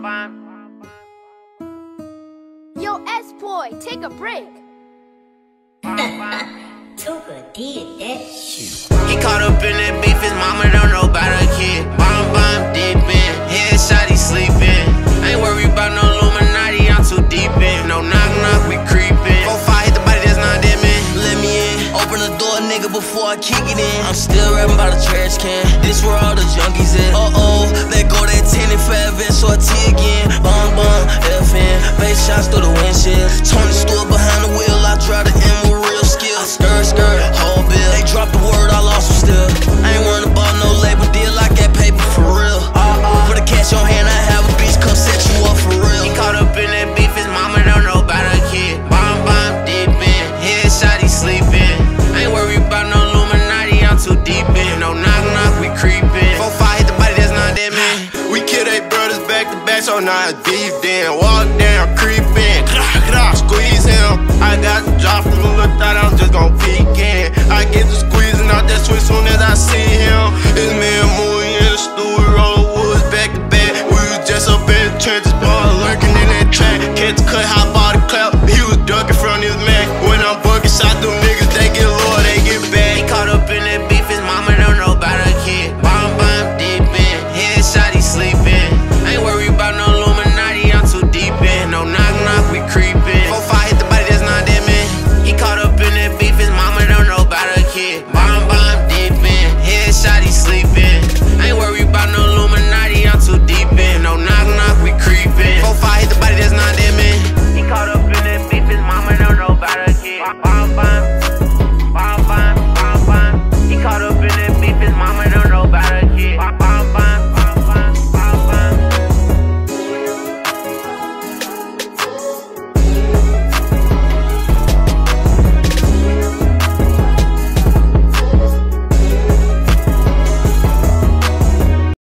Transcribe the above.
Yo, S-Boy, take a break. Tuka did that shit. He caught up in that beef, his mama don't know about her kid. Bomb, deep in, headshot, he sleeping. Ain't worried about no Illuminati, I'm too deep in. No knock, we creepin'. 4-5 hit the body, that's not that man. Let me in, open the door, nigga, before I kick it in. I'm still rapping by the trash can, this where all the junkies at. Let go that 10 and 5 and so I T again. Bomb, FN, base shots through the windshield. Tony Stewart behind the wheel, I drive the M with real skill. Skirt, whole bill. They dropped the word, I lost them still. I ain't worried about no label deal, I got paper for real. Put a cash on hand, I have a bitch come set you up for real. He caught up in that beef, his mama don't know about her kid. Bomb, deep in, headshot, he sleeping. I ain't worried about no Illuminati, I'm too deep in. No knock, we creepin'. 4-5 hit the body, that's not that man. We kill they brothers back to back, so now it's beef then. Walk down, creep in, squeeze him. I got the drop from the little thought I was just gon' peek in. I get the squeezing out that switch soon as I see him. It's me